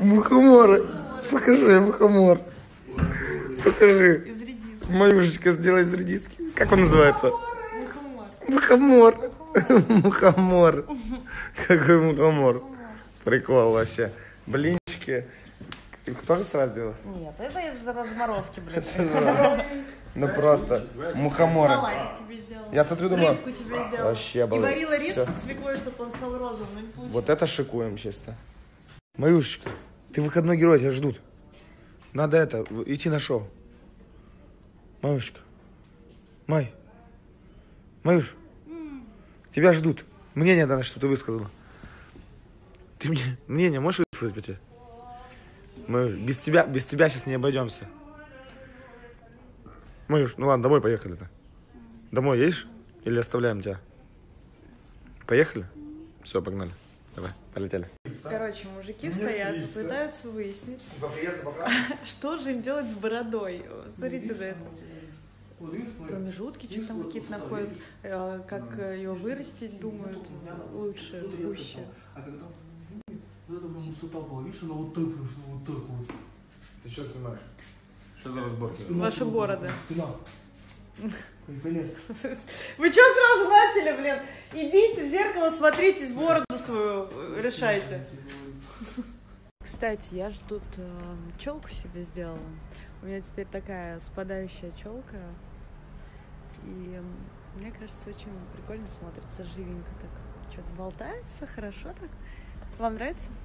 Мухоморы. Покажи, мухомор. Покажи. Из редиски. Маюшечка, сделай из редиски. Как он называется? Мухомор. Мухомор. Мухомор. Какой мухомор. Прикол вообще. Блинчики. Их тоже сразу сделал? Нет, это из разморозки, блин. Ну просто. Мухоморы. Салатик тебе сделала. Я смотрю, думаю. Рыбку тебе сделала. Вообще И обалдеть. варила рис Всё. со свеклой, чтобы он стал розовым, но не получилось. Вот это шикуем, честно. Маюшечка, ты выходной герой, тебя ждут. Надо идти на шоу. Маюшечка. Маюш. Тебя ждут. Мнение надо, что ты высказала. Ты мне мнение можешь высказать, Петя? Мы без тебя сейчас не обойдемся. Маюш, ну ладно, домой поехали-то. Домой едешь? Или оставляем тебя? Поехали? Все, погнали. Давай, полетели. Короче, мужики стоят и пытаются выяснить, что же им делать с бородой. Смотрите на это. Промежутки, что там какие-то находят, как ее вырастить, думают, лучше, пуще. Ты что снимаешь? Что за разборки? Ваши бороды. Вы что сразу начали, блин? Идите в зеркало, смотритесь, бороду свою решайте. Кстати, я же тут челку себе сделала. У меня теперь такая спадающая челка. И мне кажется, очень прикольно смотрится, живенько так. Что-то болтается, хорошо так. Вам нравится?